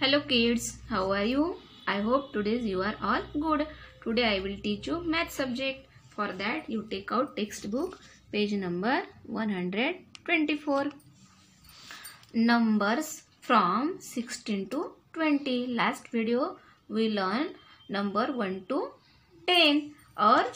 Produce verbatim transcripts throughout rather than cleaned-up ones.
Hello kids, how are you? I hope today you are all good. Today I will teach you math subject. For that you take out textbook page number one hundred twenty-four. Numbers from sixteen to twenty. Last video we learned number one to ten or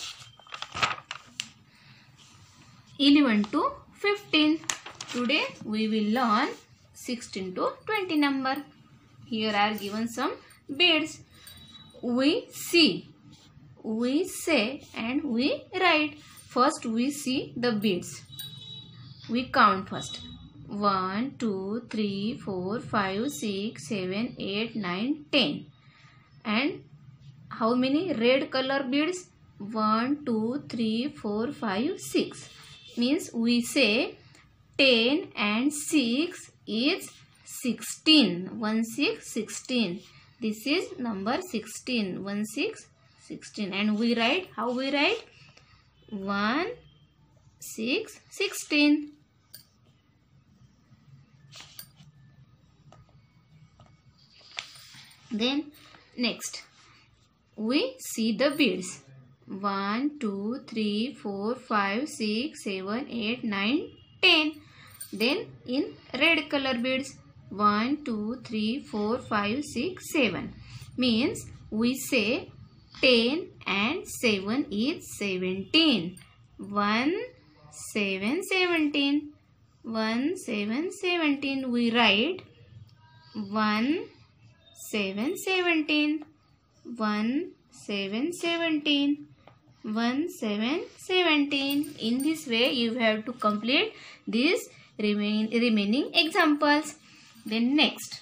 eleven to fifteen. Today we will learn sixteen to twenty number. Here are given some beads. We see, we say and we write. First we see the beads. We count first. one, two, three, four, five, six, seven, eight, nine, ten. And how many red color beads? one, two, three, four, five, six. Means we say ten and six is sixteen. one, six, sixteen. This is number sixteen. one, six, sixteen. And we write, how we write? one, six, sixteen. Then next, we see the beads. one, two, three, four, five, six, seven, eight, nine, ten. Then in red color beads, one, two, three, four, five, six, seven. Means we say ten and seven is seventeen. one, seven, seventeen. one, seven, seventeen. We write one, seven, seventeen. one, seven, seventeen. one, seven, seventeen. In this way you have to complete these remain, remaining examples. Then next,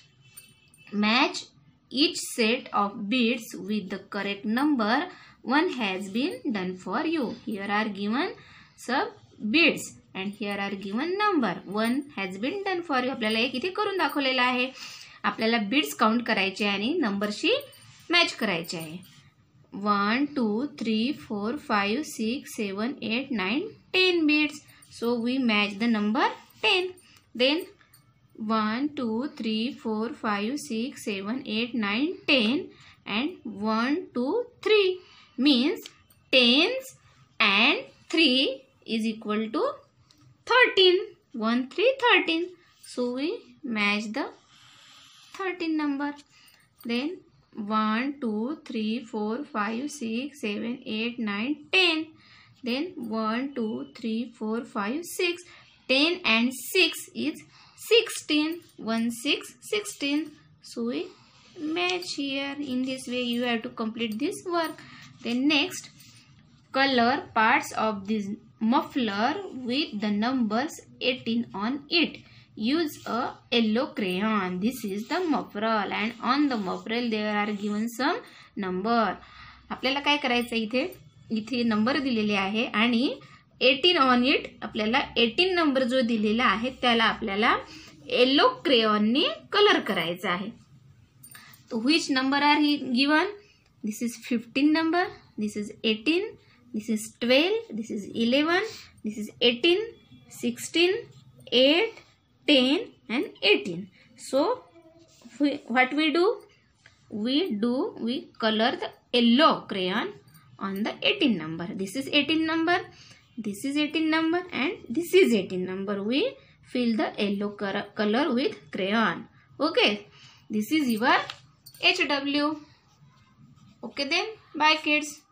match each set of beads with the correct number. One has been done for you. Here are given some beads and here are given number. One has been done for you. आपल्याला एक इथे करून दाखवलेला आहे. आपल्याला beads count करायचे आणि नंबरशी मॅच करायचे आहे. one, two, three, four, five, six, seven, eight, nine, ten beads. So we match the number ten. Then one, two, three, four, five, six, seven, eight, nine, ten and one, two, three means tens and three is equal to thirteen. one, three, thirteen. So we match the thirteen number. Then one, two, three, four, five, six, seven, eight, nine, ten. Then one, two, three, four, five, six. ten and six is sixteen. one, six, sixteen. So we match here. In this way you have to complete this work. Then next, color parts of this muffler with the numbers eighteen on it. Use a yellow crayon. This is the muffler and on the muffler there are given some number. आपल्याला काय करायचं इथे इथे number दिलेले आहे आणि eighteen on it आपल्याला eighteen number जो दिलेला आहे त्याला आपल्याला येलो क्रेयॉन ने कलर करायचा आहे. तो which number are he given? This is fifteen number, this is eighteen, this is twelve, this is eleven, this is eighteen, sixteen, eight, ten and eighteen. So we, what we do? We do we color the yellow crayon on the eighteen number. This is eighteen number, this is eighteen number and this is eighteen number. We fill the yellow color with crayon. Okay, this is your H W. Okay then, bye kids.